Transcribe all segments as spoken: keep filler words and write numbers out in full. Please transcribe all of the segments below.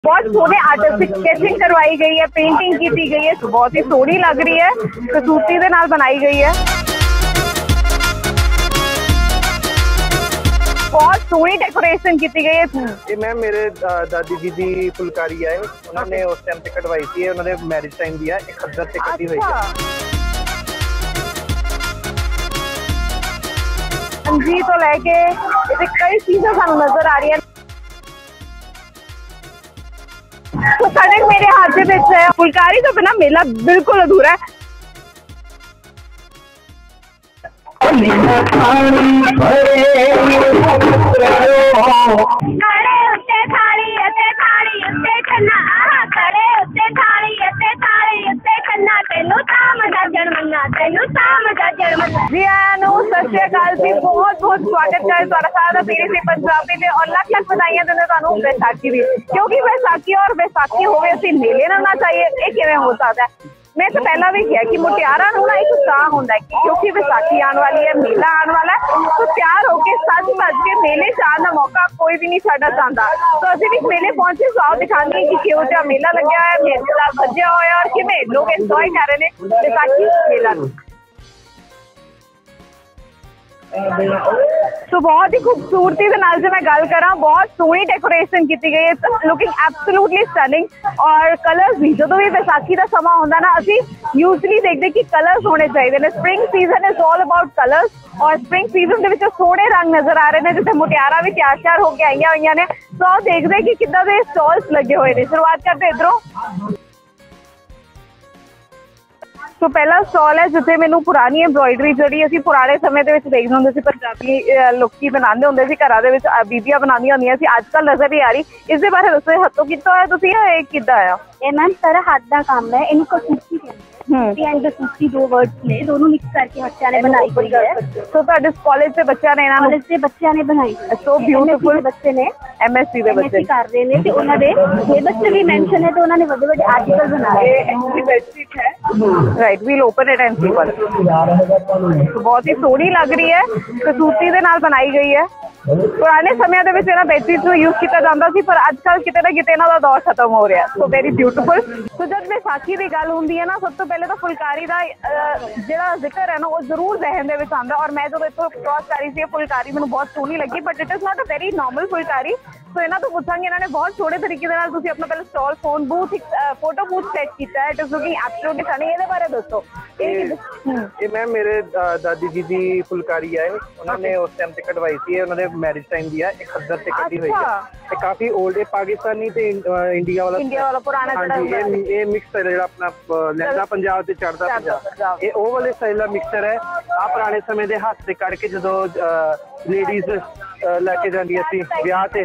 बहुत सोने artistic sketching करवाई गई है, पेंटिंग की गई है, बहुत ही सोहनी लग रही है, खूबसूरती के नाल बनाई गई है। बहुत सोहनी डेकोरेशन की गई है। ये मैम मेरे दादी जी की फुलकारी है, उन्होंने उस टाइम पे कटवाई थी, उन्होंने मैरिज टाइम दिया एक खद्दर से कटी हुई है। जी तो लेके कई चीजें सानू नजर आ रही है। तो सड़क मेरे हाथ से है, फुलकारी तो बिना मेला बिल्कुल अधूरा है। जी सत श्री अकाल जी, बहुत बहुत स्वागत है सारा सीरीज पंजाबी में और लख लख बधाइयां देने तुहानू बैसाखी दी, क्योंकि बैसाखी और बैसाखी होवे असीं मेले ना चाहिए, ये किवें हो सकता है। मैं तो पहला भी किया कि मुटियारा नूं ना एक उत्साह होंदा है कि क्योंकि बैसाखी आने वाली है, मेला आने वाला है, तो तैयार होके सज भज के मेले जाने का मौका कोई भी नहीं छड्डना चाहता। तो असीं भी मेले पहुंचे, सौ दिखाने कि किहो जिहा मेला लग्या है, मेले नाल सजिया होया और किवें लोग इंजॉय कर रहे हैं बैसाखी मेला नूं। तो बहुत ही खूबसूरती के नाल से मैं गल करा, बहुत सोहनी डेकोरेशन की गई है, लुकिंग एब्सोल्युटली स्टनिंग। और कलर्स भी जो भी बैसाखी का समा होंदा ना, असी यूजली देखते कि कलर्स होने चाहिए। Spring season is all about colours और स्प्रिंग सीजन के सोहने रंग नजर आ रहे हैं, जिसे मुटियारा भी तैयार तैयार होकर आई हुई ने। तो देखते कि किदा दे स्टॉल्स लगे हुए हैं। शुरुआत करते इधरों। तो पहला स्टॉल है जिथे मैनू पुरानी एम्ब्रॉयडरी जी असीं पुराने समय के देखते होंगे सी, पंजाबी लोग बनाते होंगे सी, घरां दे विच बीबियां बनांदियां होंदियां सी, अजकल नजर नहीं आ रही। इस बारे दसो, हथों कीता होया तुसीं या किद्दां आया? ये मैम सारा हाथ का काम है, इनको सूची कहते हैं। सूची दो वर्ड्स ने दोनों मिक्स करके बच्चों ने बनाई हुई है। तो तुहाडे कॉलेज से बच्चों ने इन्हां कॉलेज से बच्चों ने बनाई, सो ब्यूटीफुल। बच्चे ने एमएससी दे बच्चे कर रहे हैं, तो उन्हां दे सिलेबस में भी मेंशन है, तो उन्होंने बड़े बड़े आर्टिकल बनाए हैं। Right, we'll open it and see one. बहुत ही सोहनी लग रही है, खूबसूरती के नाल बनाई गई है। पुराने समय के इन्हां बेडशीट्स नूं यूज किया जाता सी, पर अजकल किते ना किते इन्हां दा दौर खत्म हो रहा है। So very beautiful. तो जब बैसाखी की गल होंदी है ना, सब तो पहले तो फुलकारी का जिहड़ा जिक्र है ना, वो जरूर जहन दे विच आंदा। और मैं जो इत्थों क्रॉस कर रही थी, फुलकारी मैनूं बहुत सोहनी लगी, but it is not a very normal phulkari. तो इन्हां तो पूछांगे, इन्होंने बहुत सोहने तरीके दे नाल तुसीं अपना पहले stall phone booth photo booth set किया है। It is looking absolutely stunning. इहदे बारे दसो। ये मैम मेरे दादी जी की फुलकारी है, उन्होंने उस टाइम पे कटवाई थी, उन्होंने मैरिज टाइम दिया एक खद्दर से कटी हुई है। काफी ओल्ड है, पाकिस्तानी ते इंडिया वाला इंडिया वाला पुराना हाँ जी, ये ये मिक्सर है, अपना लहदा पंजाब ते चढ़दा पंजाब, ये ओ वाले स्टाइल का मिक्सर है। आ पुराने समय के हाथ से कट के जो लेडीज लेके जाती सी ब्याह ते,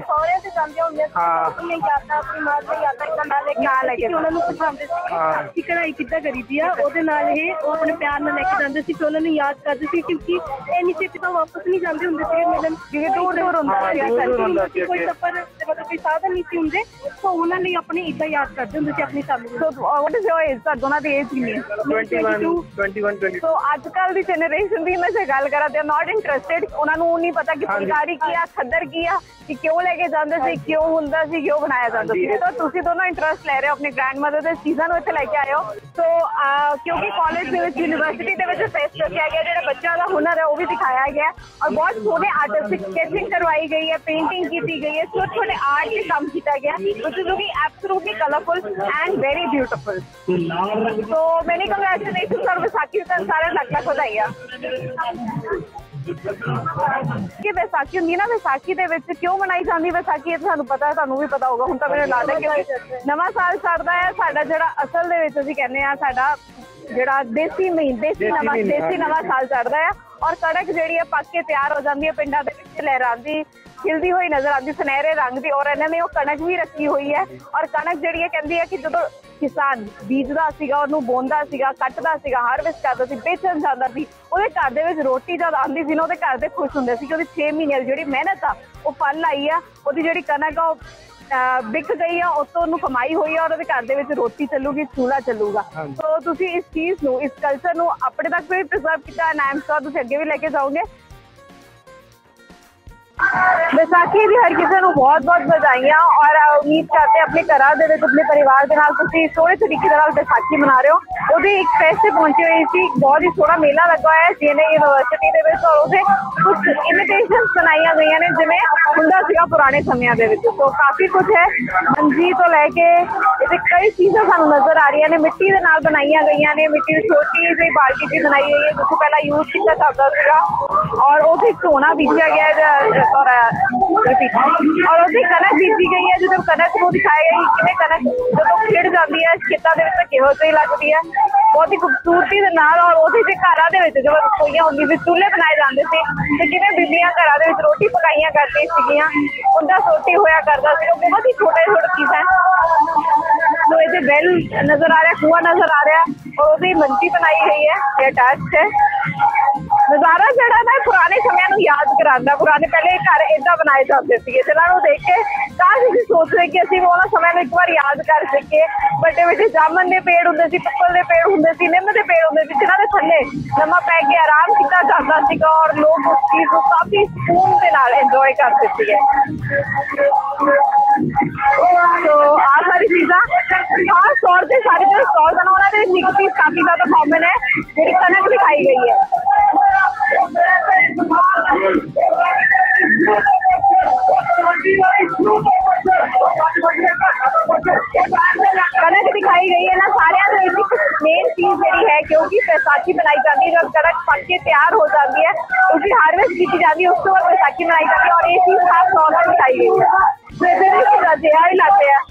कढ़ाई किद्दां करी दी आ, ओदे नाल ये अपने प्यार नाल लेके जांदे सी, तो उन्होंने याद करदे सी, क्योंकि इन्नी छेती तो वापस नहीं जाते होंगे सी मिलन, क्योंकि दूर दूर होंदा सी, कोई सफर मतलब कोई साधन नहीं सी हुंदे, तो उन्हां लई अपनी इद्दां याद करदे हुंदे सी अपनी family. So what is your age? तुहाडी दोनां दी एज कितनी है? इक्कीस ट्वेंटी। तो आजकल दी जनरेशन दी मैं से गल करा, दे आर नॉट इंटरेस्टेड। उन्हां नूं नहीं पता कि फुलकारी की खद्दर की कि क्यों लेके जाते थे, क्यों होंदा सी, क्यों बनाया जाता सी। तो तुसीं दोनों इंटरेस्ट ले रहे हो अपनी ग्रैंड मदर के चीज़ां नूं इत्थे लेके आए हो। तो क्योंकि कॉलेज दे विच यूनिवर्सिटी दे विच टेस्ट रखा गया, जिहड़ा बच्चों का हुनर है वो भी दिखाया गया और बहुत सोहने आर्टिस्टिक स्केचिंग करवाई गई है, पेंटिंग की गई है, छोटे छोटे आर्ट के काम किया गया, which is looking absolutely colourful and very beautiful. तो मेनी कांग्रेचुलेशंस फॉर बैसाखी, सारे लख लख बधाइयां। कि बैसाखी होंदी ना, बैसाखी दे विच क्यों मनाई जाती बैसाखी, ये सानू पता है, तुहानू भी पता होगा। हुण तां मैनूं लगदा कि नवां साल चढ़दा है, साडा जिहड़ा असल दे विच असीं कहने आ, साडा जिहड़ा देसी महीना देसी नवां देसी नवां साल चढ़दा है और कड़क जिहड़ी है पक के तैयार हो जाती है, पिंडां दे विच लहरांदी खिलदी हुई नजर आती, सुनहरे रंग की। और इन्होंने वो कणक भी रखी हुई है, और कणक जिहड़ी है कहंदी है कि जो किसान बीजदा सीगा, उहनूं बोंदा सीगा, कटदा सीगा, हारवेस्ट करदा सी, बेचण जांदा सी, ਉਹਦੇ ਘਰ ਦੇ ਵਿੱਚ ਰੋਟੀ ਜਦ ਆਉਂਦੀ ਸੀ ਨਾ, ਉਹਦੇ ਘਰ ਦੇ ਖੁਸ਼ ਹੁੰਦੇ ਸੀ ਕਿ ਉਹਦੀ छे ਮਹੀਨੇ ਦੀ ਜਿਹੜੀ ਮਿਹਨਤ ਆ ਉਹ ਫਲ ਆਈ ਆ, ਉਹਦੀ ਜਿਹੜੀ ਕਣਕ ਆ ਉਹ ਵਿਕ ਗਈ ਆ, ਉਸ ਤੋਂ ਉਹਨੂੰ ਕਮਾਈ ਹੋਈ ਆ, ਔਰ ਉਹਦੇ ਘਰ ਦੇ ਵਿੱਚ ਰੋਟੀ ਚੱਲੂਗੀ, ਚੂਲਾ ਚੱਲੂਗਾ। ਸੋ ਤੁਸੀਂ ਇਸ ਚੀਜ਼ ਨੂੰ, ਇਸ ਕਲਚਰ ਨੂੰ ਆਪਣੇ ਤੱਕ ਵੀ ਪ੍ਰੀਜ਼ਰਵ ਕੀਤਾ, ਐਂਡ ਆਈ ਐਮ ਸ਼ੋਰ ਤੁਸੀਂ ਅੱਗੇ ਵੀ ਲੈ ਕੇ ਜਾਓਗੇ। ਵਿਸਾਖੀ ਦੀ ਹਰ ਕਿਸੇ ਨੂੰ ਬਹੁਤ ਬਹੁਤ ਵਧਾਈਆਂ ਔਰ ਉਮੀਦ ਕਰਦੇ ਆਪਣੇ ਘਰਾਂ ਦੇ ਵਿੱਚ ਆਪਣੇ ਪਰਿਵਾਰ ਦੇ ਨਾਲ ਤੁਸੀਂ ਸੋਹਣੇ ਤਰੀਕੇ ਨਾਲ ਵਿਸਾਖੀ ਮਨਾ ਰਹੇ ਹੋ। ਉਹਦੀ ਇੱਕ ਫੈਸਟ ਤੇ ਪਹੁੰਚੀ ਹੋਈ ਸੀ, ਬਹੁਤ ਹੀ ਸੋਹਣਾ ਮੇਲਾ ਲੱਗਾ ਹੋਇਆ ਹੈ ਸੀਐਨਏ ਯੂਨੀਵਰਸਿਟੀ ਦੇ ਵਿੱਚ ਔਰ ਉਹਦੇ ਕੁਝ ਇਨਵੀਟੇਸ਼ਨਸ ਬਣਾਈਆਂ ਗਈਆਂ ਨੇ ਜਿਵੇਂ ਹੁੰਦਾ ਸੀਗਾ ਪੁਰਾਣੇ ਸਮਿਆਂ ਦੇ ਵਿੱਚ। ਸੋ ਕਾਫੀ ਕੁਝ ਹੈ, ਮੰਜੀ ਤੋਂ ਲੈ ਕੇ ਇਹਦੇ ਕਈ ਚੀਜ਼ਾਂ ਸਾਨੂੰ ਨਜ਼ਰ ਆ ਰਹੀਆਂ ਨੇ, ਮਿੱਟੀ ਦੇ ਨਾਲ ਬਣਾਈਆਂ ਗਈਆਂ ਨੇ। ਮਿੱਟੀ ਦੀ ਛੋਟੀ ਜਿਹੀ ਬਾਲਟੀ ਵੀ ਬਣਾਈ ਗਈ ਹੈ ਜਿਸ ਤੋਂ ਪਹਿਲਾਂ ਯੂਜ਼ ਕੀਤਾ ਜਾਂਦਾ ਸੀਗਾ ਔਰ ਉਹਦੇ ਝੋਨਾ ਬੀਜਿਆ ਗਿਆ ਹੈ ਔਰ और उसकी कनक बीती गई है। जो कनक वो दिखाई गई कि कनक जो खिड़ जाती है खेतों के किहो जी लगती है बहुत ही खूबसूरती के नाल। और वो घर जो रसोइयां होंगी सी चूल्हे बनाए जाते थे तो किवें बीबियां घर रोटी पकाइया करती सीगियां उनका सोटी होया करता सी। बहुत ही छोटे छोटे चीज़ है। तो ये बैल नजर आ रहा है, कुआ नजर आ रहा है और वो मंची बनाई गई है, अटैच है। नज़ारा जड़ा ना पुराने समय में याद कराता। पुराने पहले घर इदा बनाए जाते थे जिन्होंने देख के काश असीं सोच रहे कि असीं उन्होंने समय में एक बार याद कर सके। बड़े बड़े जामन के पेड़ होंगे सी, पिपल के पेड़ होंगे सी, निम के पेड़ होंगे सी जिन्हों के थल्ले लम्मा पै के आराम किया जाता सीगा और लोग उस चीज़ को काफी सुकून के नाल इंजॉय करते थे। तो आ सारी चीज़ां खास तौर पर सारे जो स्टॉल बना उन्होंने एक चीज़ काफी ज्यादा कॉमन है जी कनक दिखाई गई है। कनक दिखाई गई है ना सारे मेन चीज जी है क्योंकि बैसाखी बनाई जाती है। जब कनक पक के तैयार हो जाती है उसकी हार्वेस्ट की जाती है, उसके बाद बैसाखी बनाई जाती है और ये चीज खास तौर पर दिखाई गई है। लाते हैं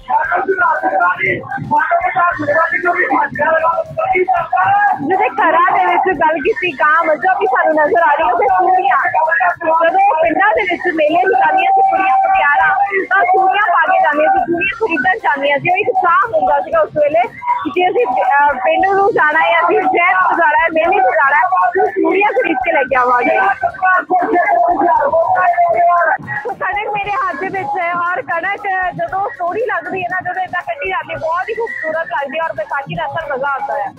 जिसे घर गल की गां मजा भी सानू नजर आ रही है। सूरियां जो पिंडा मेले जानिया कुड़ियां मुटियारा तो सूरियां पा के जानिया सूरियां खरीदन जानिया सी। एक उत्साह होंदा सीगा उस वेले कि असीं पिंड नूं जाना है, असीं शहर नूं जाना है, मेले नूं जाना है, सूरियां खरीद के लेके आवांगे। कनक मेरे हाथ है और कनक जो सोहनी लगती है ना जो इदा कटी जाती है बहुत ही खूबसूरत लगती है और बैसाखी का असर मजा आता है।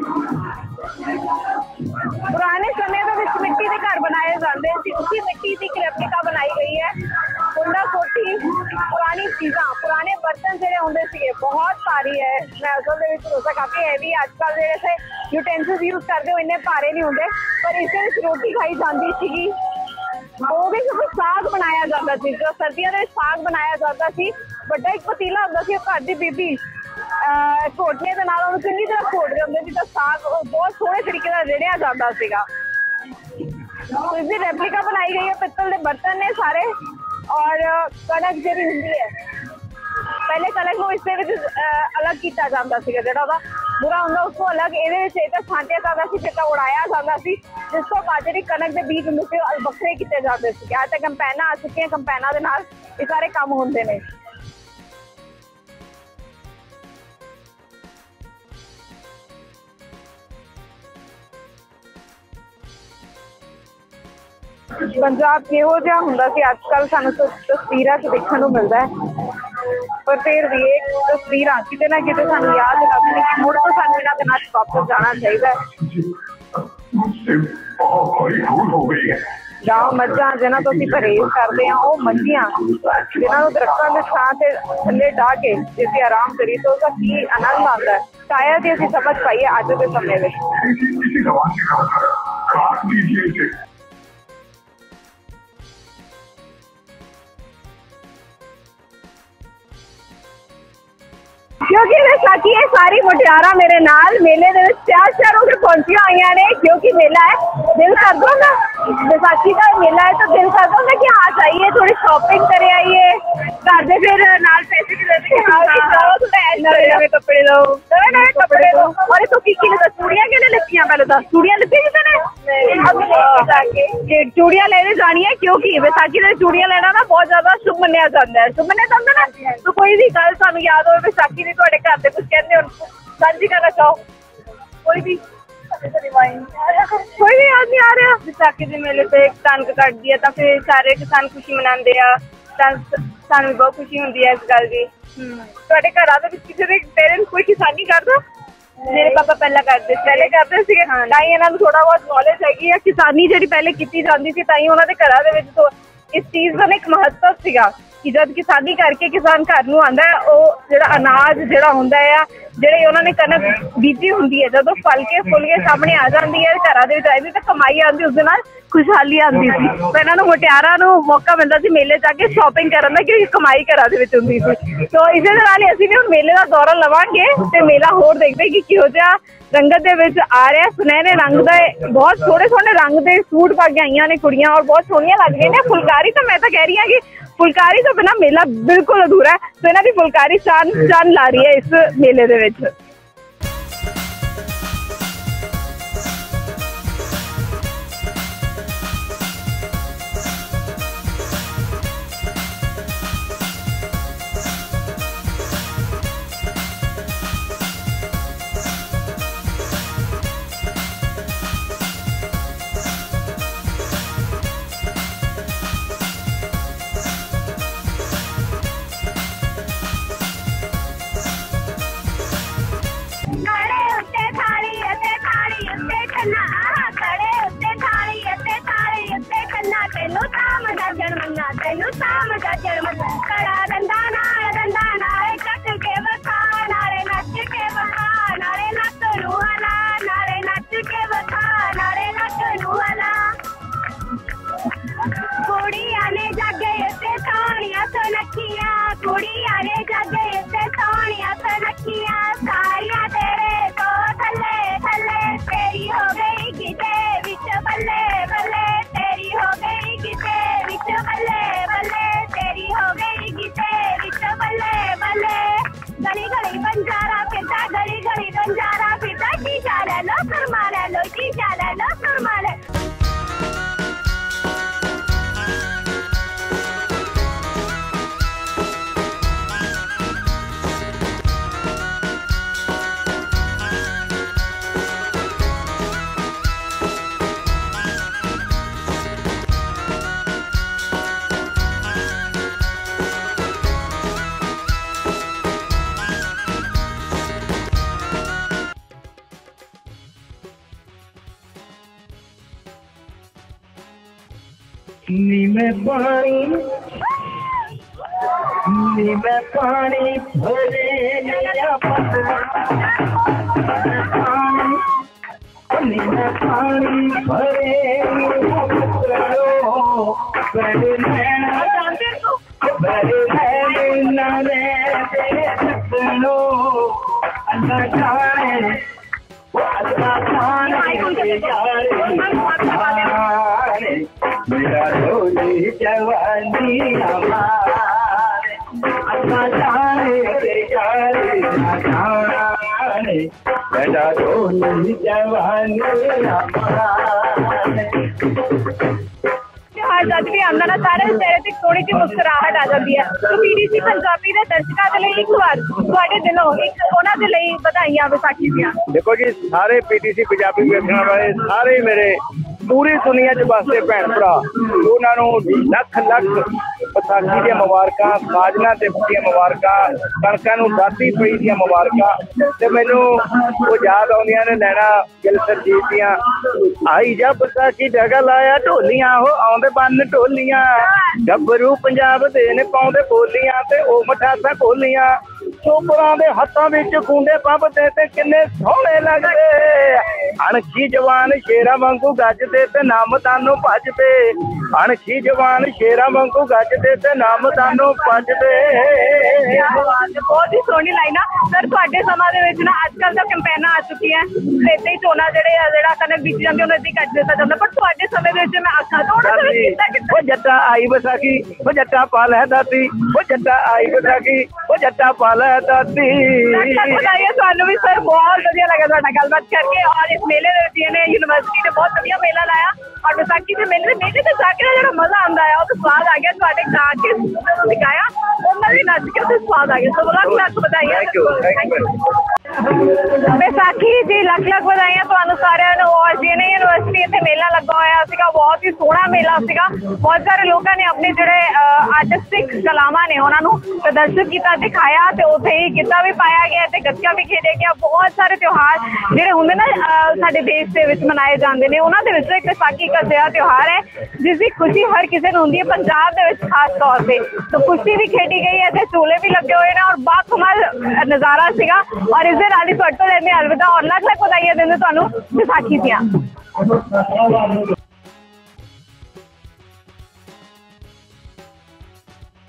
पुराने समय में मिट्टी के घर बनाए जाते थे, उसी मिट्टी की रेप्लिका बनाई गई है। कुंडा कोठी पुरानी चीज़ा पुराने बर्तन जो होंगे थे बहुत सारी है। मैं असल में भरोसा काफ़ी हैवी आजकल जैसे यूटेंसिल्स यूज करते हो इन्ने भारे नहीं होंगे पर इस रोटी खाई जाती थी। वो भी सब साग बनाया जाता सी, जो सर्दियों में साग बनाया जाता सी। बड़ा एक पतीला होंदा सी घर की बीबी घोटने के नाल चंगी तरह घोटते होंगे सी तो साग बहुत सोहने तरीके से रेड़िया जाता सीगा। तो इसकी रेप्लिका बनाई गई है, पित्तल के बर्तन ने सारे। और कनक जी होंगी है पहले कनक को इस अलग किया जाता है जो बुरा होंगे उसको अलग ये छांटिया जाता है फिर उड़ाया जाता है जिस तो बाद जी कनक के बीज होंगे वखरे किए जाते हैं। आज तक कंपैना आ चुकी कंपैना के नाल ये सारे काम होंगे ने। पंजाब किहो जिहा हुंदा सी अजकल सानू तस्वीरां च देखने को मिलता है पर फिर भी एक तस्वीर किते ना किते सानू याद दिलाती है कि मुड़ तो सानू इन्हां दे नाल वापस जाना चाहिए। गांव मझां जिन्हां तो असीं परहेज करते हैं वो मंझियां जिन्हां नूं दरख्तां दे छां ते थल्ले डाह के जे असीं आराम करिए तो उसका की आनंद आता है शायद ही असीं समझ पाइए अज के समय में। क्योंकि बैसाखी ये सारी मुटियारा मेरे नाल मेले दे चार शहरों से पहुंची हुई ने क्योंकि मेला है दिल कर दो ना बैसाखी का मेला है तो दिल कर दो ना कि हाँ जाइए थोड़ी शॉपिंग करे आइए घर दे फिर नाल पैसे भी देते नवे कपड़े लो नवे नवे कपड़े लो। और तो की की चूड़ियां कहने लगियां पहले तो चूड़ियां लगी किसी चूड़ियां लेने जानी है क्योंकि बैसाखी से चूड़ियां लेना ना बहुत ज्यादा शुभ मनिया जाता है। शुभ मनिया जाता ना तो कोई भी गल सानू याद हो बैसाखी की तुहाडे घर दे कुछ कहंदे हो साझी करना चाहो कोई भी कोई भी याद नहीं आ रहा। बैसाखी के मेले से कणक कटदी है तो फिर सारे किसान खुशी मनाते हैं सानू भी बहुत खुशी होंदी है इस गल की। तुहाडे घरां दे विच किसी दे पेरेंट्स कोई किसानी करदा? मेरे पापा पहला करते पहले करते थे ताई इन्हां नूं थोड़ा बहुत नॉलेज हैगी है किसानी जिहड़ी पहले कीती जांदी सी ताई उन्हां दे घरां दे विच इस चीज़ का एक महत्व सीगा कि जब किसानी करके किसान घर नूं आंदा है, ਉਹ ਜਿਹੜਾ अनाज ਜਿਹੜਾ ਹੁੰਦਾ ਆ, ਜਿਹੜੇ ਉਹਨਾਂ ਨੇ कनक बीजी ਹੁੰਦੀ है, ਜਦੋਂ फल के फुल के सामने आ जाती है घरां दे विच आईदी ਤਾਂ कमाई आती, उस दे नाल खुशहाली आती सी। तो इन्हां नूं मुटियारां नूं मौका मिलदा सी मेले जाके शॉपिंग करन दा, क्योंकि कमाई घरां दे विच हुंदी सी। तो इसे दे नाल ही असीं भी हुण मेले दा दौरा लवांगे ते मेला होर देखदे कि किहो जिहा रंगत दे विच आ रहा। सुनहरे रंग दे बहुत सोहणे सोहणे रंग दे सूट पा के आईयां ने कुड़ियां और बहुत सोहणियां लग रही ने। फुलकारी तो मैं तो कह रही हां कि फुलकारी तो बिना मेला बिल्कुल अधूरा है, तो इन्हां दी फुलकारी चान चान ला रही है इस मेले दे विच। नी में पानी नी में पानी भरे लिया पतला नी में पानी भरे लिया पतलो बड़े नैना बड़े नैना रे पतलो अल्लाह जाने अल्लाह जाने मेरा रोली जवानी हमारे अल्लाह जाने जाने जाने मेरा रोली जवानी हमारे। जद भी आंदा ना सारे चेहरे ते थोड़ी सी मुस्कुराहट आ जाती है। तो पीटीसी पंजाबी दे दर्शकों के लिए एक बार ਤੁਹਾਡੇ ਦਿਲੋਂ ਇੱਕ ਉਹਨਾਂ ਦੇ ਲਈ ਵਧਾਈਆਂ ਵਿਸਾਖੀ ਦੀਆਂ। देखो जी सारे पीटीसी पंजाबी ਵੇਖਣ ਵਾਲੇ ਸਾਰੇ ਮੇਰੇ पूरी दुनिया च बसते भैन भरा उन्होंने लख लख विसाखी दी मुबारकां, साजना ते दी मुबारकां, कणकां नूं दाती पई दी मुबारकां ते मैनूं वो याद आउंदियां ने नैना गिल सरजीत दियां आई जा विसाखी जगह लाया ढोलियां हो आउंदे बन ढोलियां गब्बरू पंजाब दे ने पाउंदे बोलियां ते ओ मठासा खोलियां चोपड़ां दे हत्थां विच कुंडे पबदे ते किन्ने सोहणे लगदे अणखी जवान शेरां वांगू गजदे ते नाम तानू भजदे अणखी जवान शेरां वांगू गजदे ते नाम तानू भजदे। बहुत ही सोहनी लाइन आ सर। तुहाडे समां दे विच ना अजकल तो कैंपेनां आ चुकीआं ते इदां ही झोना जिहड़े जिहड़ा कनक बीजी जांदी उहनूं इदां ही कट दित्ता जांदा, पर तुहाडे समय दे विच मैं आखां तो उहनूं दे विच किद्दां किद्दां ओ जट्टा आई विसाखी ओ जट्टा पाल है दाती ओ जट्टा आई विसाखी ओ जट्टा पाल है दाती। बताइए तुहानूं भी सर बहुत वधिया लगा तुहाडा गलबात करके और इस मेले दे विच इहने यूनिवर्सिटी ने बहुत वधिया मेला लाया और विसाखी के मेले मेले ते जाके ना जिहड़ा मजा आंदा है वो स्वाद आ गया तुहाडे गा के दिखाया उन्होंने भी नच के स्वाद आ गया। तो बहुत बहुत बधाई। Thank you thank you. Vaisakhi ਦੀ ਲੱਖ ਲੱਖ ਵਧਾਈਆਂ ਤੁਹਾਨੂੰ ਸਾਰਿਆਂ ਨੂੰ। ਔਰ ਜੀਐਨਏ ਯੂਨੀਵਰਸਿਟੀ ਇੱਥੇ ਮੇਲਾ ਲੱਗਾ ਹੋਇਆ ਸੀਗਾ, ਬਹੁਤ ਹੀ ਸੋਹਣਾ ਮੇਲਾ ਸੀਗਾ। ਬਹੁਤ ਸਾਰੇ ਲੋਕਾਂ ਨੇ ਆਪਣੇ ਜਿਹੜੇ ਆਰਟਿਸਟਿਕ ਕਲਾਵਾਂ ਨੇ ਉਹਨਾਂ ਨੂੰ ਪ੍ਰਦਰਸ਼ਿਤ ਕੀਤਾ, ਦਿਖਾਇਆ ਤੇ ਉੱਥੇ ਹੀ ਗਿੱਧਾ ਵੀ ਪਾਇਆ ਗਿਆ ਤੇ ਗੱਤਕਾ ਵੀ ਖੇਡਿਆ ਗਿਆ। ਬਹੁਤ ਸਾਰੇ ਤਿਉਹਾਰ ਜਿਹੜੇ ਹੁੰਦੇ ਨਾ ਸਾਡੇ ਦੇਸ਼ ਦੇ ਵਿੱਚ ਮਨਾਏ ਜਾਂਦੇ ਨੇ, ਉਹਨਾਂ ਦੇ ਵਿੱਚੋਂ ਇੱਕ ਵਿਸਾਖੀ ਇੱਕ ਅਜਿਹਾ ਤਿਉਹਾਰ ਹੈ ਜਿਸ ਦੀ ਖੁਸ਼ੀ ਹਰ ਕਿਸੇ ਨੂੰ ਹੁੰਦੀ ਹੈ, ਪੰਜਾਬ ਦੇ ਵਿੱਚ ਖਾਸ ਤੌਰ ਤੇ। ਤਾਂ ਕੁਸ਼ਤੀ ਵੀ ਖੇਡੀ ਗਈ ਹੈ, ਇੱਥੇ ਝੂਲੇ ਵੀ ਲੱਗੇ ਹੋਏ ਨੇ ਔਰ ਬਾਕਮਾਲ ਨਜ਼ਾਰਾ ਸੀਗਾ। ਔਰ ਇਸ ਦੇ ਨਾਲ ਹੀ ਤੁਹਾਡੇ ਤੋਂ ਲੈਂਦੇ ਅਲਵਿਦਾ ਔਰ ਲੱਖ ਲੱਖ ਵਧਾਈਆਂ ਦਿੰਦੇ ਤੁਹਾਨੂੰ ਵਿਸਾਖੀ ਦੀਆਂ।